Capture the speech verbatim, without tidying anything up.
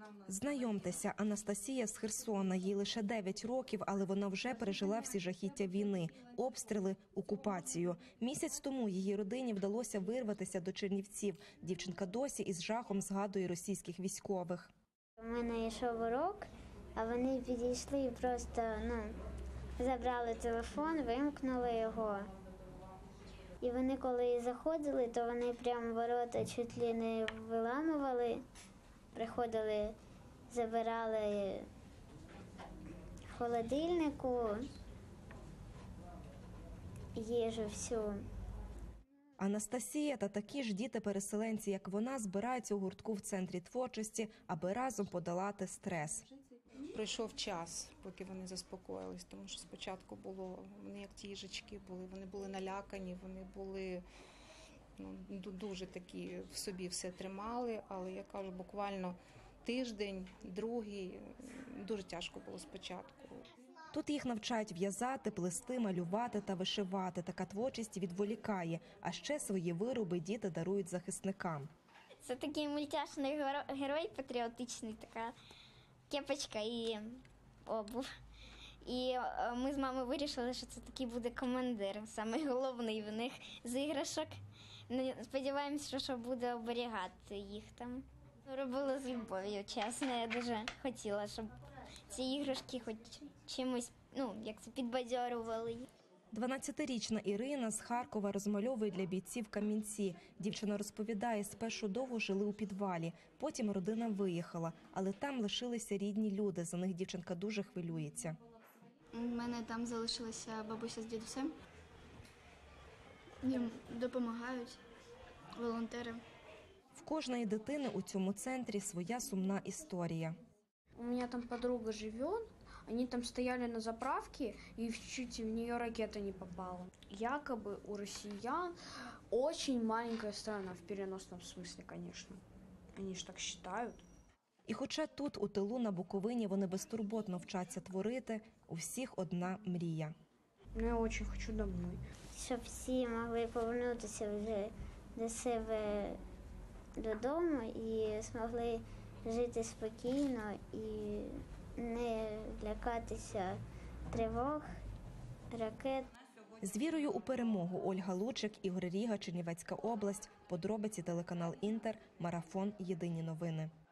Знайомтеся, Анастасія з Херсона. Їй лише дев'ять років, але вона вже пережила всі жахіття війни, обстріли, окупацію. Місяць тому її родині вдалося вирватися до Чернівців. Дівчинка досі із жахом згадує російських військових. У мене йшов урок, а вони підійшли і просто ну, забрали телефон, вимкнули його. І вони коли заходили, то вони прямо ворота чуть ли не виламували, приходили, забирали в холодильнику їжу всю. Анастасія та такі ж діти-переселенці, як вона, збираються у гуртку в центрі творчості, аби разом подолати стрес. Пройшов час, поки вони заспокоїлись, тому що спочатку було, вони як ті їжачки були, вони були налякані, вони були ну, дуже такі, в собі все тримали, але я кажу, буквально тиждень, другий, дуже тяжко було спочатку. Тут їх навчають в'язати, плести, малювати та вишивати. Така творчість відволікає, а ще свої вироби діти дарують захисникам. Це такий мультяшний герой патріотичний, така кепочка і обув. І ми з мамою вирішили, що це такий буде командир, самий головний в них з іграшок. Сподіваємося, що буде оберігати їх там. Робила з любов'ю, чесно, я дуже хотіла, щоб ці іграшки хоч чимось, ну, як це, підбадьорювали. дванадцятирічна Ірина з Харкова розмальовує для бійців камінці. Дівчина розповідає, спершу довго жили у підвалі, потім родина виїхала, але там лишилися рідні люди, за них дівчинка дуже хвилюється. У мене там залишилася бабуся з дідусем. Їм допомагають волонтери. В кожної дитини у цьому центрі своя сумна історія. У меня там подруга живет, они там стояли на заправке, и чуть в нее ракета не попала. Якобы у россиян очень маленькая страна, в переносном смысле, конечно. Они ж так считают. І хоча тут, у тилу на Буковині, вони безтурботно вчаться творити, у всіх одна мрія. Ну, я очень хочу домой. Щоб всі могли повернутися вже до себе додому і змогли жити спокійно і не лякатися тривог, ракет. З вірою у перемогу Ольга Лучик, Ігор Ріга, Чернівецька область. Подробиці телеканал Інтер, Марафон, Єдині новини.